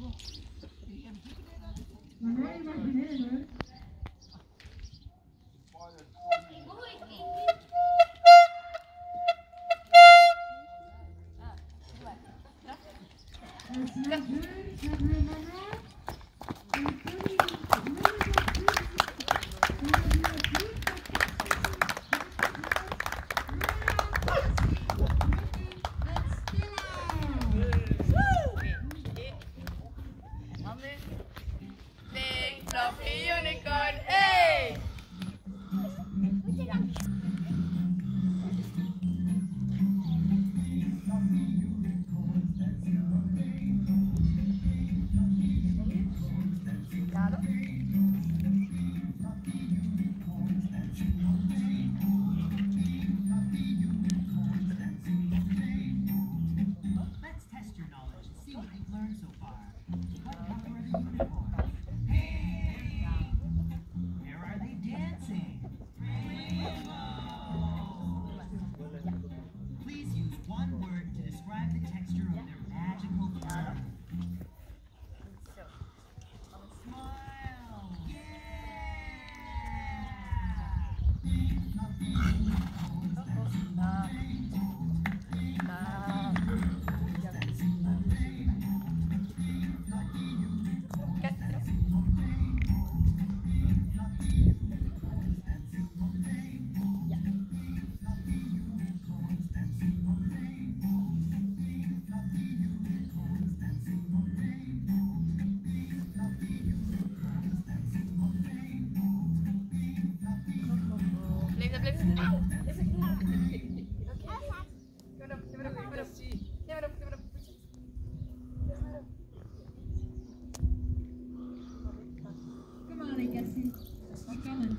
Fluffy unicorn, hey! Let's test your knowledge and see what you've learned so far. What color are the unicorns? Hey! Where are they dancing? Please use one word to describe the texture of their magical fur. Smile! Come on, I guess. My comments.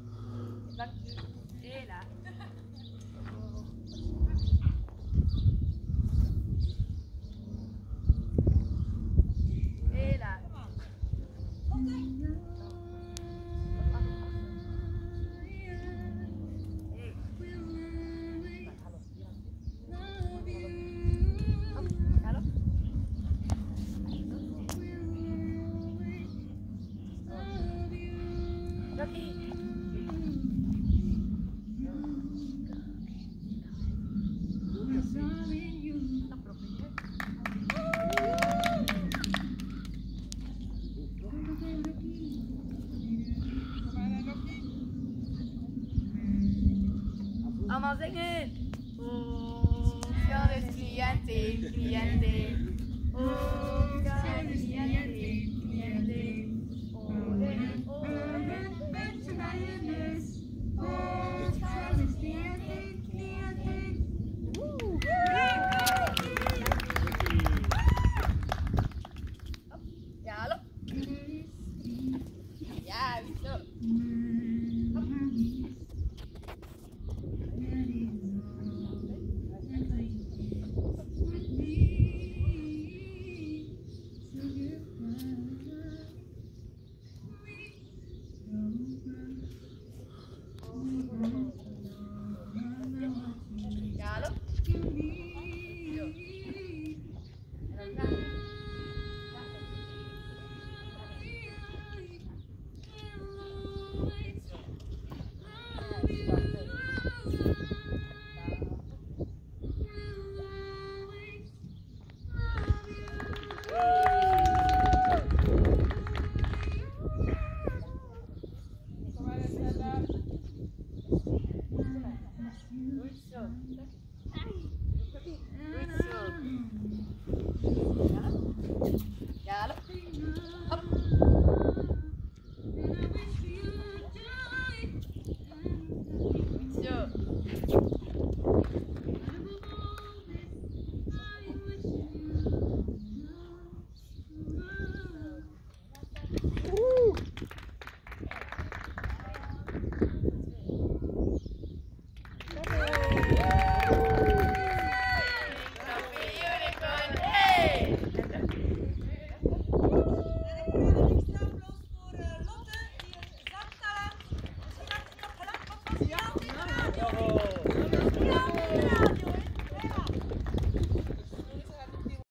Vamos singen! Funciones cliente, cliente. Funciones cliente, cliente. Ole, ole. Ya lo. Ya, listo. Ya lo. Ya lo.